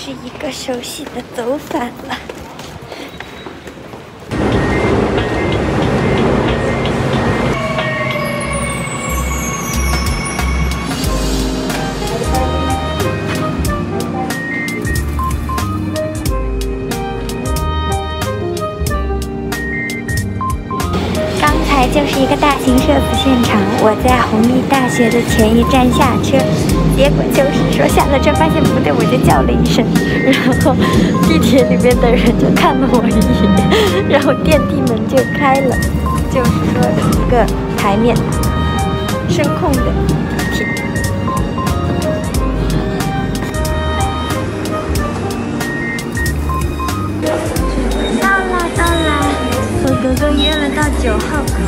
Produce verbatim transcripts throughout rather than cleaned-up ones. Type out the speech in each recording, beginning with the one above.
是一个熟悉的走反了。就是一个大型社死现场，我在弘毅大学的前一站下车，结果就是说下了车发现不对，我就叫了一声，然后地铁里面的人就看了我一眼，然后电梯门就开了，就是说一个台面声控的地铁。到啦到啦，和哥哥约了到九号口。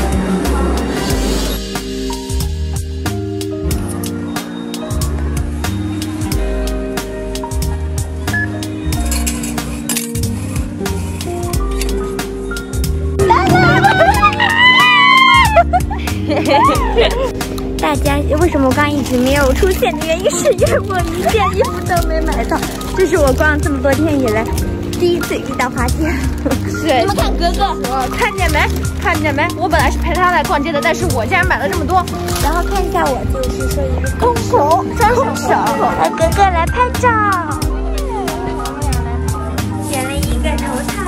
大家为什么我刚一直没有出现的原因，是因为我一件衣服都没买到，这是我逛这么多天以来第一次遇到滑稽。 对，你们看哥哥，我看见没？看见没？我本来是陪他来逛街的，但是我竟然买了这么多。 然后看一下我，就是说一个空手，双手，和哥哥来拍照，选了一个头套。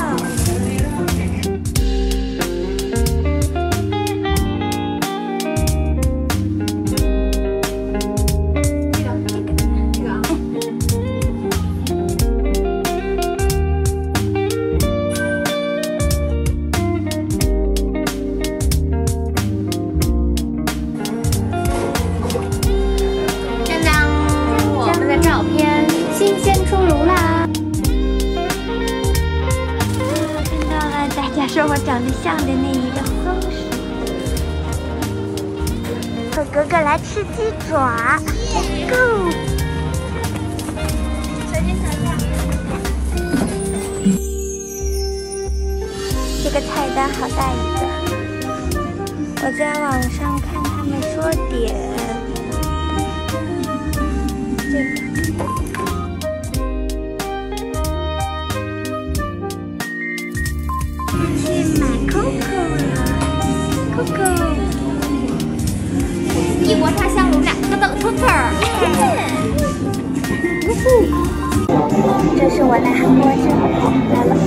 说我长得像的那一个松鼠，和哥哥来吃鸡爪 ，Let's go！ 随便尝尝。这个菜单好大一个，我在网上看他们说点这个。 异国他乡，我们两个等春粉儿。 这是我来韩国之后来了。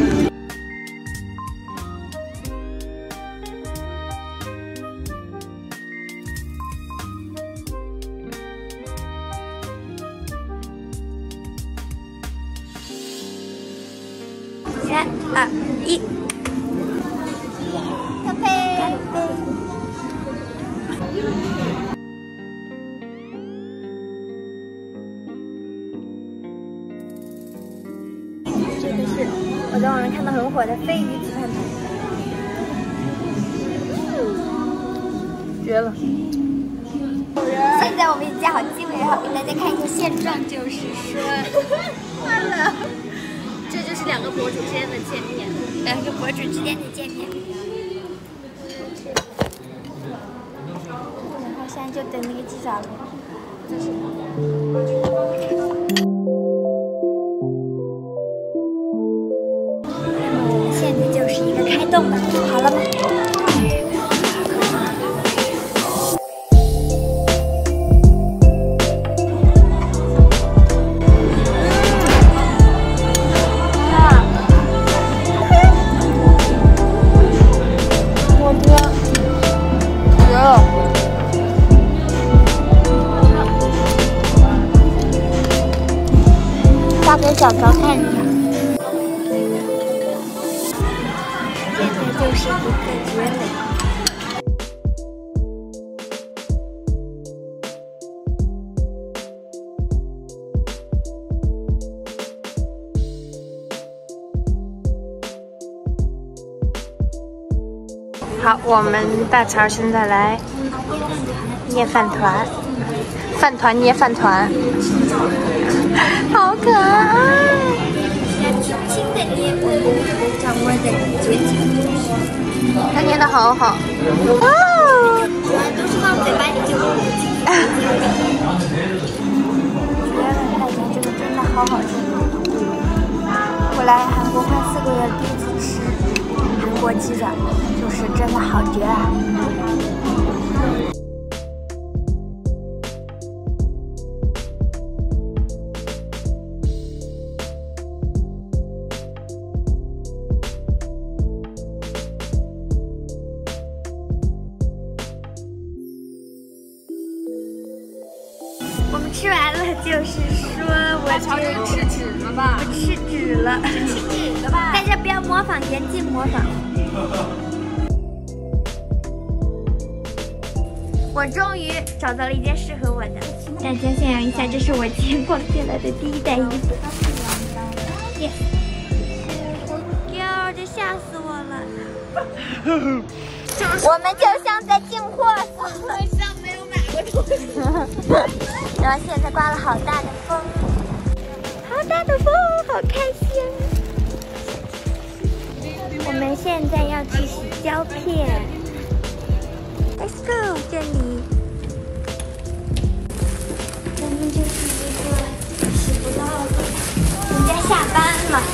三二一， 咖啡。 这个是我在网上看到很火的鲱鱼子饭团， 绝了！ 现在我们已经加好机位，然后给大家看一下现状，就是说， 完了，这就是两个博主之间的见面， 两个博主之间的见面。然后现在就等那个鸡爪了，就是。现在就是一个开动吧，好了吗？我天，绝了！发给小乔看一下。就是一个绝美。 好，我们大乔现在来捏饭团，饭团捏饭团，好可爱。 轻轻的捏，我们掌握的绝技。 他捏的好好。哇！ 都是放嘴巴里就不进。绝了，大家这个真的好好吃。 来韩国快四个月，第一次吃韩国鸡爪，就是真的好绝啊！我们吃完了，就是说我就吃纸了吧？ 我吃纸了， 吃纸了吧？ 大家不要模仿，严禁模仿。我终于找到了一件适合我的，大家想象一下，这是我今天逛进来的第一袋衣服。耶！哟，这吓死我了！我们就像在进货似的，像没有买过东西。然后现在刮了好大的风，好大的风，好开心。我们现在要去洗胶片 ，Let's go， 这里。我们就是一个洗不到的，人家下班了。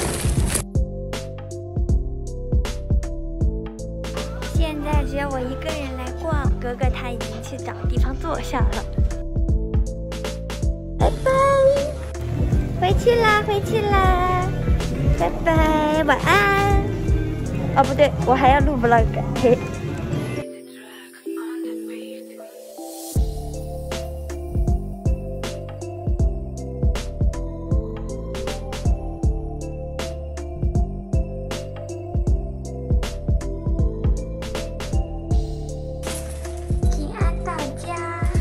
现在只有我一个人来逛，哥哥他已经去找地方坐下了。拜拜，回去啦，回去啦，拜拜，晚安。哦，不对，我还要录 vlog， 嘿。平安到家。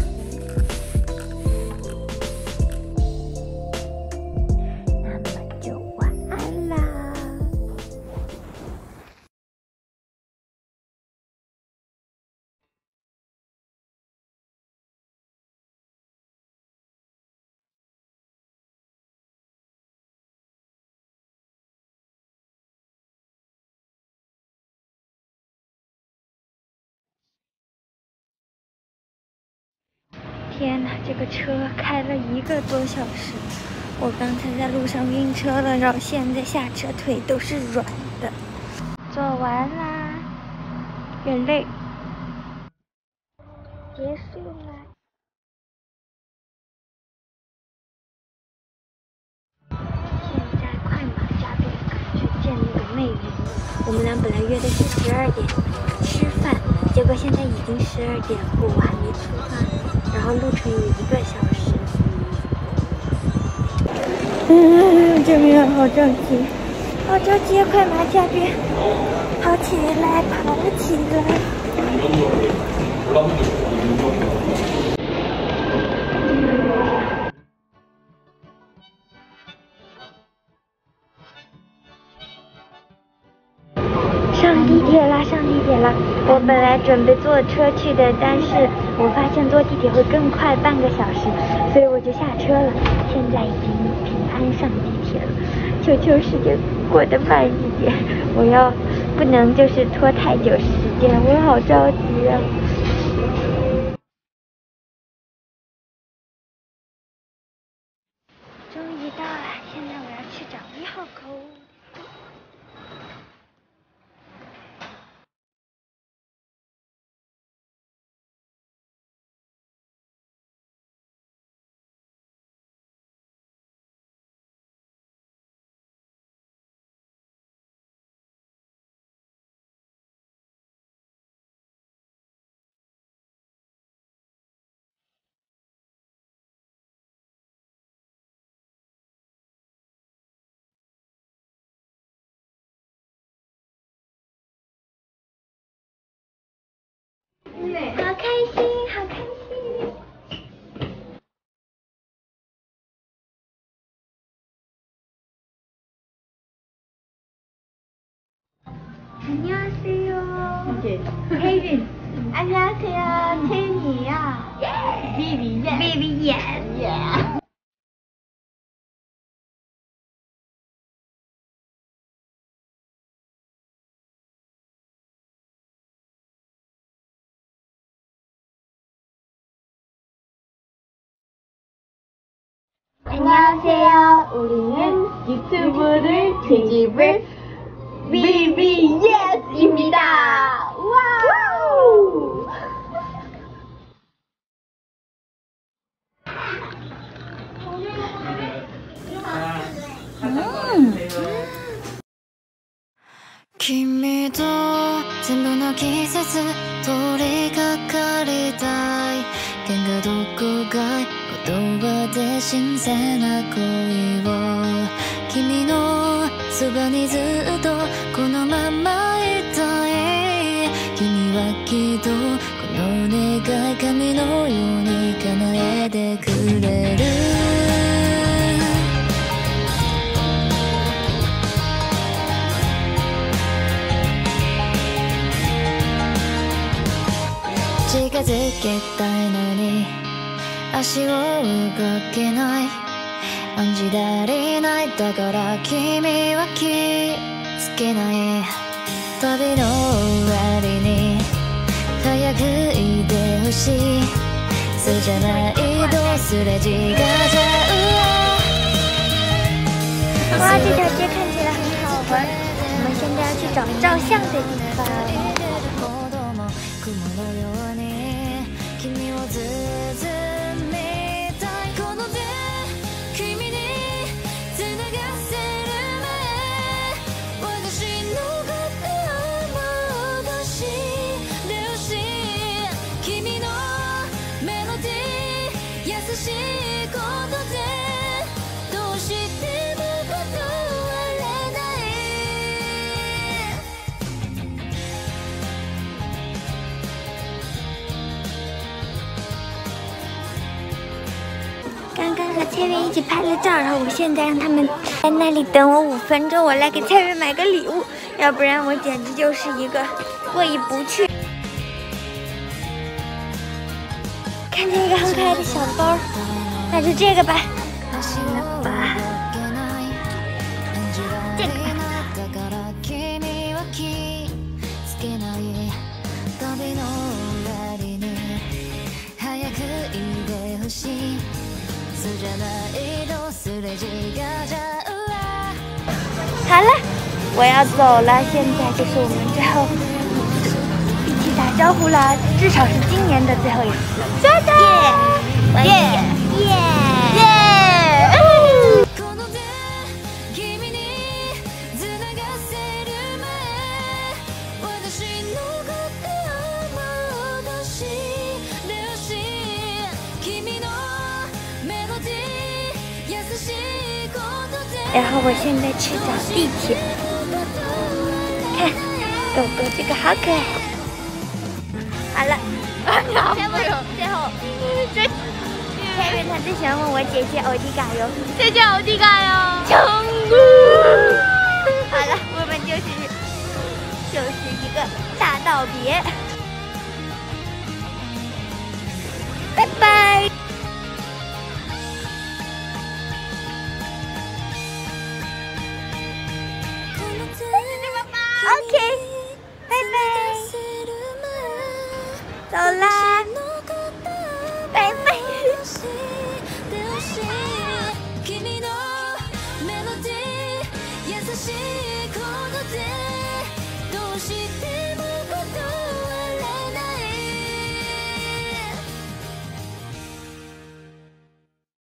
天哪，这个车开了一个多小时，我刚才在路上晕车了，然后现在下车腿都是软的。做完啦，眼泪结束啦。现在快马加鞭赶去见那个魅人。我们俩本来约的是十二点吃饭，结果现在已经十二点过，我还没出发。然后路程有一个小时。嗯，救命啊！好着急，好着急！快马加鞭，跑起来，跑起来！上地铁啦，上地铁啦！我本来准备坐车去的，但是我发现坐地铁会更快半个小时，所以我就下车了。现在已经平安上地铁了，求求时间过得慢一点，我要不能就是拖太久时间，我好着急啊！终于到了，现在我要去找一号口。好开心，好开心！ 안녕하세요. Chaeyun. 안녕하세요. 채윤이에요. 비비 yes. 비비 yes. Yeah. 안녕. 안녕하세요. 우리는 유튜브를 편집을 비비예스입니다. 와우! 음. 君と全部の季節通りかかりたい喧嘩どこかい言葉で新鮮な恋を君のそばにずっとこのままいたい君はきっとこの願い神のように叶えてくれる近づけたいのに足を動けない暗示足りないだから君は気づけない旅の終わりに早くいてほしいそうじゃないとすれ違っちゃう哇，这条街看起来很好玩。我们现在要去找照相的地方。刚刚和蔡云一起拍了照，然后我现在让他们在那里等我五分钟，我来给蔡云买个礼物，要不然我简直就是一个过意不去。看见一个很可爱的小包，那就这个吧。好吧，这个。好了，我要走了。现在就是我们最后一起打招呼了，至少是今年的最后一次。加油！耶耶耶！然后我现在去找地铁，看狗狗这个好可爱。好了，最后最后，这蔡云他最喜欢问我姐姐欧迪嘎哟，姐姐欧迪嘎哟，成功。好了，我们就是就是一个大道别，拜拜。OK， 拜拜，走啦，拜拜。